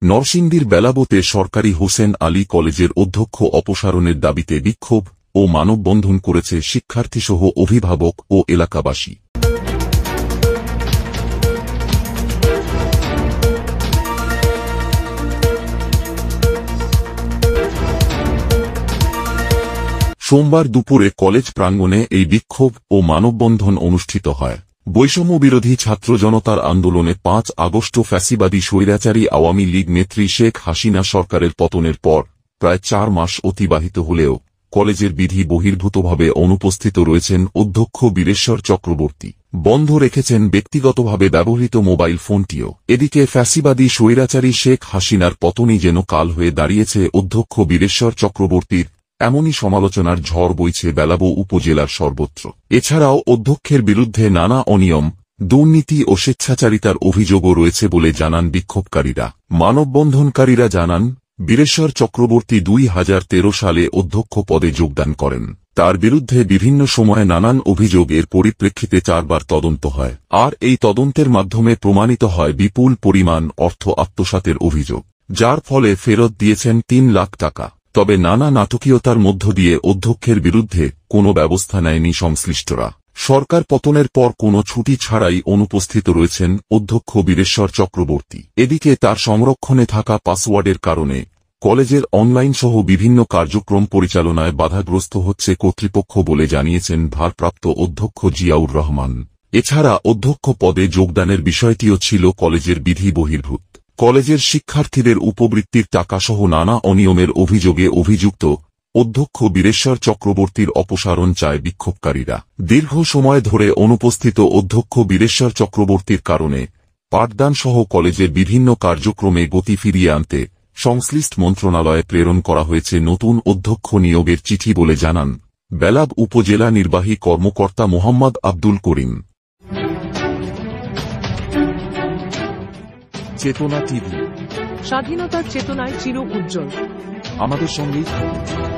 নরসিংদীর বেলাবতে সরকারি হোসেন আলী কলেজের অধ্যক্ষ অপসারণের দাবিতে বিক্ষোভ ও মানববন্ধন করেছে শিক্ষার্থীসহ অভিভাবক ও এলাকাবাসী। সোমবার দুপুরে কলেজ প্রাঙ্গণে এই বিক্ষোভ ও মানববন্ধন অনুষ্ঠিত হয়। বৈষম্যবিরোধী ছাত্র জনতার আন্দোলনে ৫ আগস্ট ফ্যাসিবাদী স্বৈরাচারী আওয়ামী লীগ নেত্রী শেখ হাসিনা সরকারের পতনের পর প্রায় ৪ মাস অতিবাহিত হলেও কলেজের বিধি বহির্ভূতভাবে অনুপস্থিত রয়েছেন অধ্যক্ষ বীরেশ্বর চক্রবর্তী। বন্ধ রেখেছেন ব্যক্তিগতভাবে ব্যবহৃত মোবাইল ফোনটিও। এদিকে ফ্যাসিবাদী স্বৈরাচারী শেখ হাসিনার পতনই যেন কাল হয়ে দাঁড়িয়েছে অধ্যক্ষ বীরেশ্বর চক্রবর্তীর, এমনই সমালোচনার ঝড় বইছে বেলাবো উপজেলার সর্বত্র। এছাড়াও অধ্যক্ষের বিরুদ্ধে নানা অনিয়ম, দুর্নীতি ও স্বেচ্ছাচারিতার অভিযোগও রয়েছে বলে জানান বিক্ষোভকারীরা। মানববন্ধনকারীরা জানান, বীরেশ্বর চক্রবর্তী ২০১৩ সালে অধ্যক্ষ পদে যোগদান করেন। তার বিরুদ্ধে বিভিন্ন সময়ে নানান অভিযোগ এর পরিপ্রেক্ষিতে ৪ বার তদন্ত হয়, আর এই তদন্তের মাধ্যমে প্রমাণিত হয় বিপুল পরিমাণ অর্থ আত্মসাতের অভিযোগ, যার ফলে ফেরত দিয়েছেন ৩ লাখ টাকা। তবে নানা নাটকীয়তার মধ্য দিয়ে অধ্যক্ষের বিরুদ্ধে কোনো ব্যবস্থা নেয়নি সংশ্লিষ্টরা। সরকার পতনের পর কোনো ছুটি ছাড়াই অনুপস্থিত রয়েছেন অধ্যক্ষ বীরেশ্বর চক্রবর্তী। এদিকে তার সংরক্ষণে থাকা পাসওয়ার্ডের কারণে কলেজের অনলাইন সহ বিভিন্ন কার্যক্রম পরিচালনায় বাধাগ্রস্ত হচ্ছে কর্তৃপক্ষ বলে জানিয়েছেন ভারপ্রাপ্ত অধ্যক্ষ জিয়াউর রহমান। এছাড়া অধ্যক্ষ পদে যোগদানের বিষয়টিও ছিল কলেজের বিধি বহির্ভূত। কলেজের শিক্ষার্থীদের উপবৃত্তির টাকাসহ নানা অনিয়মের অভিযোগে অভিযুক্ত অধ্যক্ষ বীরেশ্বর চক্রবর্তীর অপসারণ চায় বিক্ষোভকারীরা। দীর্ঘ সময় ধরে অনুপস্থিত অধ্যক্ষ বীরেশ্বর চক্রবর্তীর কারণে পাঠদানসহ কলেজের বিভিন্ন কার্যক্রমে গতি ফিরিয়ে আনতে সংশ্লিষ্ট মন্ত্রণালয়ে প্রেরণ করা হয়েছে নতুন অধ্যক্ষ নিয়োগের চিঠি বলে জানান বেলাব উপজেলা নির্বাহী কর্মকর্তা মোহাম্মদ আব্দুল করিম। চেতনা টিভি, স্বাধীনতার চেতনায় চির উজ্জ্বল। আমাদের সঙ্গেই থাকুন।